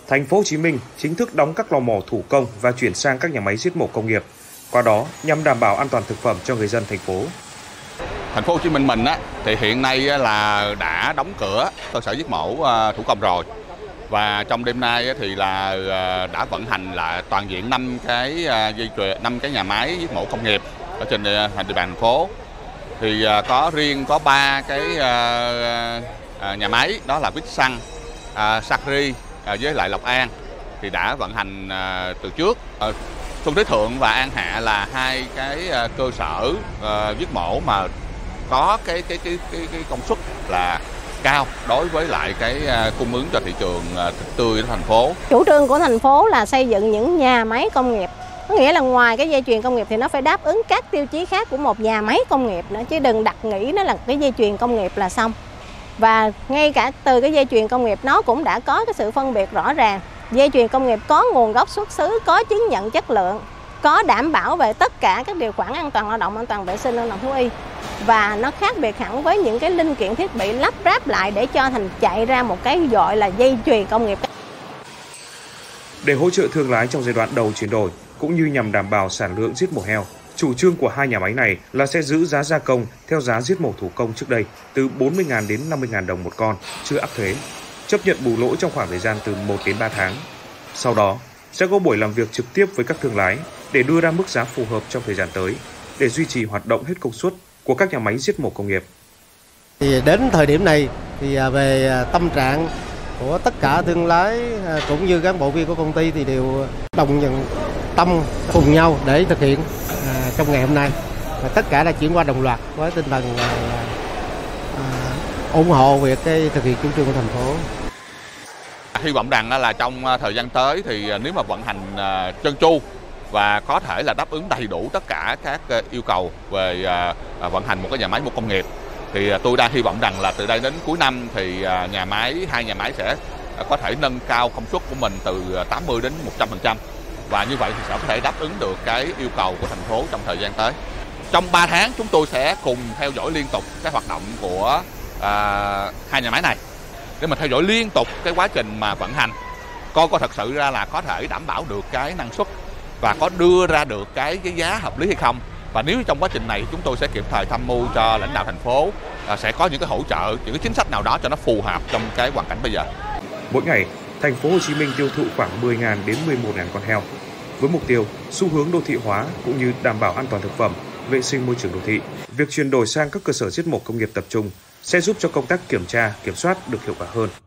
Thành phố Hồ Chí Minh chính thức đóng các lò mổ thủ công và chuyển sang các nhà máy giết mổ công nghiệp. Qua đó nhằm đảm bảo an toàn thực phẩm cho người dân thành phố. Thành phố Hồ Chí Minh mình thì hiện nay là đã đóng cửa cơ sở giết mổ thủ công rồi. Và trong đêm nay thì là đã vận hành là toàn diện 5 cái nhà máy giết mổ công nghiệp ở trên địa bàn thành phố. Thì có 3 cái nhà máy, đó là Vixxan, Sacri với lại Lộc An thì đã vận hành từ trước. Xuân Thế Thượng và An Hạ là 2 cái cơ sở giết mổ mà có cái công suất là cao đối với lại cái cung ứng cho thị trường thịt tươi của thành phố. Chủ trương của thành phố là xây dựng những nhà máy công nghiệp. Có nghĩa là ngoài cái dây chuyền công nghiệp thì nó phải đáp ứng các tiêu chí khác của một nhà máy công nghiệp nữa, chứ đừng đặt nghĩ nó là cái dây chuyền công nghiệp là xong. Và ngay cả từ cái dây chuyền công nghiệp nó cũng đã có cái sự phân biệt rõ ràng. Dây chuyền công nghiệp có nguồn gốc xuất xứ, có chứng nhận chất lượng, có đảm bảo về tất cả các điều khoản an toàn lao động, an toàn vệ sinh, an toàn thú y. Và nó khác biệt hẳn với những cái linh kiện thiết bị lắp ráp lại để cho thành chạy ra một cái gọi là dây chuyền công nghiệp. Để hỗ trợ thương lái trong giai đoạn đầu chuyển đổi, cũng như nhằm đảm bảo sản lượng giết mổ heo, chủ trương của 2 nhà máy này là sẽ giữ giá gia công theo giá giết mổ thủ công trước đây, từ 40.000 đến 50.000 đồng một con, chưa áp thuế, chấp nhận bù lỗ trong khoảng thời gian từ 1 đến 3 tháng. Sau đó, sẽ có buổi làm việc trực tiếp với các thương lái để đưa ra mức giá phù hợp trong thời gian tới, để duy trì hoạt động hết công suất của các nhà máy giết mổ công nghiệp. Thì đến thời điểm này thì về tâm trạng của tất cả thương lái cũng như cán bộ viên của công ty thì đều đồng nhận tâm cùng nhau để thực hiện trong ngày hôm nay. Và tất cả đã chuyển qua đồng loạt với tinh thần ủng hộ việc thực hiện chủ trương của thành phố. Hy vọng rằng là trong thời gian tới thì nếu mà vận hành trơn tru và có thể là đáp ứng đầy đủ tất cả các yêu cầu về vận hành một cái nhà máy một công nghiệp, thì tôi đang hy vọng rằng là từ đây đến cuối năm thì 2 nhà máy sẽ có thể nâng cao công suất của mình từ 80 đến 100%, và như vậy thì sẽ có thể đáp ứng được cái yêu cầu của thành phố trong thời gian tới. Trong 3 tháng chúng tôi sẽ cùng theo dõi liên tục cái hoạt động của 2 nhà máy này để mà theo dõi liên tục cái quá trình mà vận hành, coi có thật sự ra là có thể đảm bảo được cái năng suất và có đưa ra được cái giá hợp lý hay không. Và nếu trong quá trình này chúng tôi sẽ kịp thời tham mưu cho lãnh đạo thành phố, sẽ có những cái hỗ trợ, những cái chính sách nào đó cho nó phù hợp trong cái hoàn cảnh bây giờ. Mỗi ngày, thành phố Hồ Chí Minh tiêu thụ khoảng 10.000 đến 11.000 con heo. Với mục tiêu xu hướng đô thị hóa cũng như đảm bảo an toàn thực phẩm, vệ sinh môi trường đô thị, việc chuyển đổi sang các cơ sở giết mổ công nghiệp tập trung sẽ giúp cho công tác kiểm tra, kiểm soát được hiệu quả hơn.